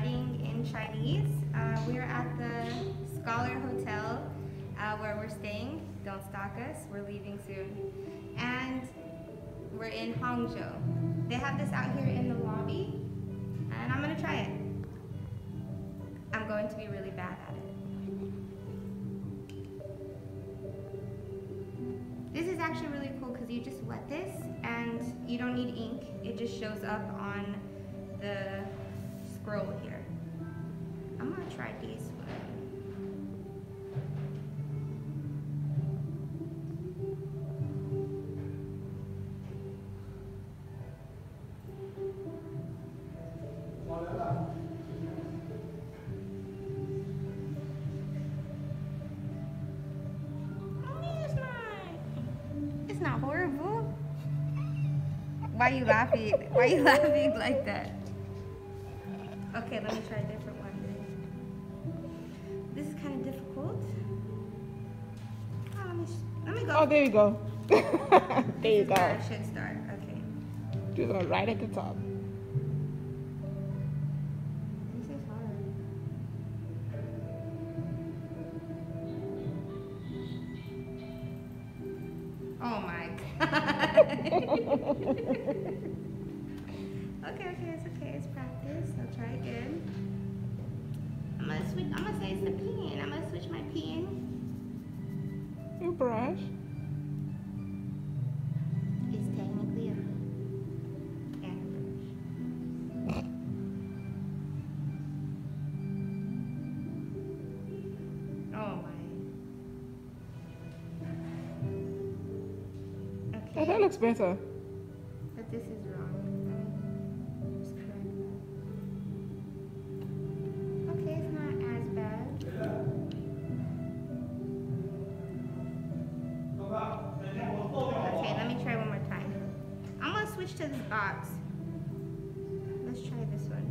writing in Chinese. We are at the Scholar Hotel where we're staying. Don't stalk us, we're leaving soon. And we're in Hangzhou. They have this out here in the lobby, and I'm gonna try it. I'm going to be really bad at it. This is actually really cool because you just wet this and you don't need ink. It just shows up on the scroll here. I'm gonna try this one. It's not horrible. Why are you laughing? Why are you laughing like that? Okay, let me try a different one. This is kind of difficult. Oh, let me go. Oh, there you go. There you go. Where I should start. Okay. Do it right at the top. This is hard. Oh my god. Okay, it's okay. It's practice. I'll try again. I'm gonna say it's the pen. I'm gonna switch my pen. Your brush. It's technically a pen and a brush. Oh my. Okay. Oh, that looks better. But this is wrong. Just correct that. Okay, it's not as bad. Okay, let me try one more time. I'm gonna switch to this box. Let's try this one.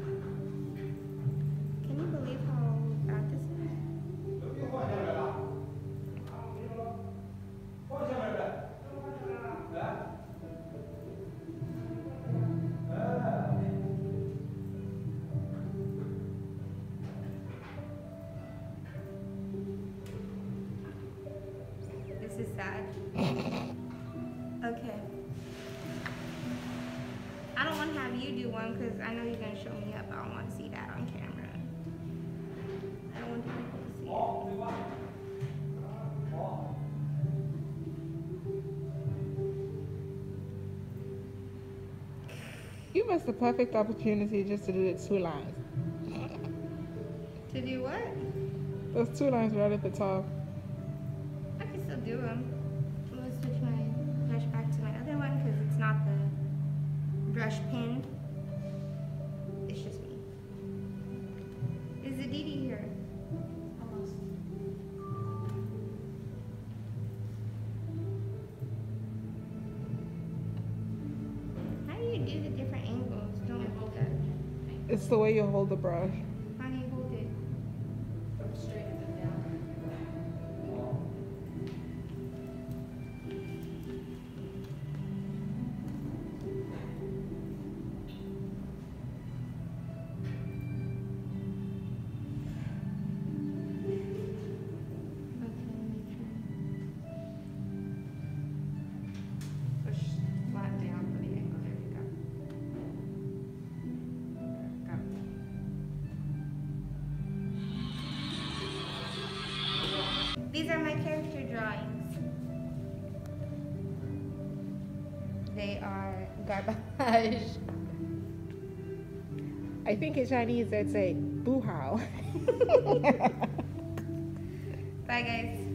Can you believe how bad this is? This is sad. Okay. I don't want to have you do one because I know you're going to show me up. I don't want to see that on camera. I don't want people to see it. You missed the perfect opportunity just to do the 2 lines. To do what? Those 2 lines right at the top. I can still do them. I'm going to switch my brush back to my other one because it's not the brush pen. It's just me. Is it Dee Dee here? Almost. How do you do the different angles? Don't hold that. It's the way you hold the brush. How do you hold it? Straight up and down. Push flat down for the angle. There you go. Go. These are my character drawings. They are garbage. I think in Chinese they'd say, boo hao. Bye guys.